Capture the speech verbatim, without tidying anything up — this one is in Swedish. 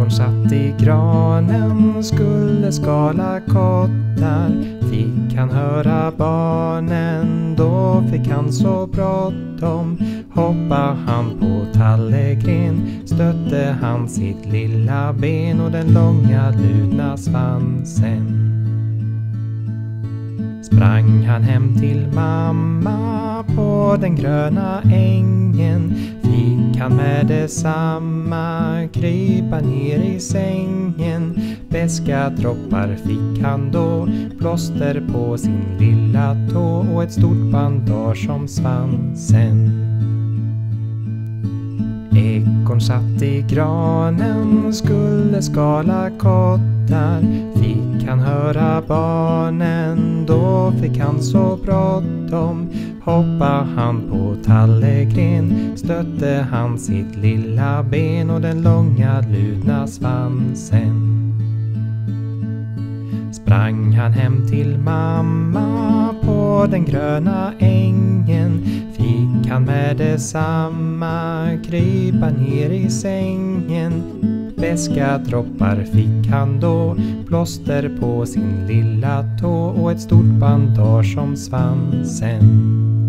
Ekorn satt i granen, skulle skala kottar. Fick han höra barnen, då fick han så bråttom. Hoppa han på tallegren, stötte han sitt lilla ben och den långa ludna svansen. Sprang han hem till mamma på den gröna ängen. Fick han med detsamma krypa ner i sängen. Beska droppar fick han då, plåster på sin lilla tå och ett stort bandage om svansen. Ekorn satt i granen, skulle skala kottar. Fick han höra barnen, då fick han så bråttom. Hoppa han på tallegren, stötte han sitt lilla ben och den långa ludna svansen. Sprang han hem till mamma på den gröna ängen. Fick han med detsamma krypa ner i sängen. Beska droppar fick han då, plåster på sin lilla tå och ett stort bandage om svansen.